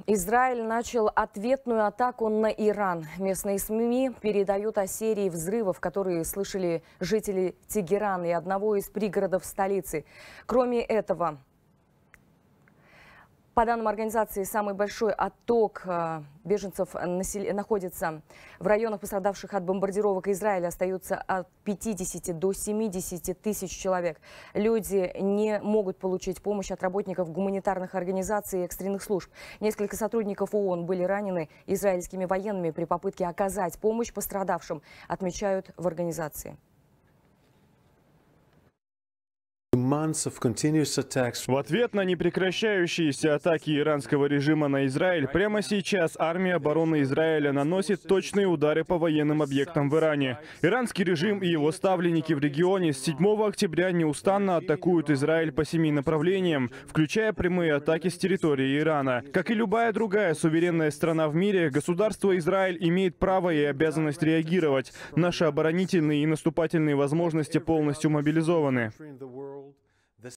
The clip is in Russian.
Израиль начал ответную атаку на Иран. Местные СМИ передают о серии взрывов, которые слышали жители Тегерана и одного из пригородов столицы. Кроме этого, по данным организации, самый большой отток беженцев находится в районах, пострадавших от бомбардировок Израиля. Остаются от 50 до 70 тысяч человек. Люди не могут получить помощь от работников гуманитарных организаций и экстренных служб. Несколько сотрудников ООН были ранены израильскими военными при попытке оказать помощь пострадавшим, отмечают в организации. В ответ на непрекращающиеся атаки иранского режима на Израиль, прямо сейчас армия обороны Израиля наносит точные удары по военным объектам в Иране. Иранский режим и его ставленники в регионе с 7 октября неустанно атакуют Израиль по 7 направлениям, включая прямые атаки с территории Ирана. Как и любая другая суверенная страна в мире, государство Израиль имеет право и обязанность реагировать. Наши оборонительные и наступательные возможности полностью мобилизованы.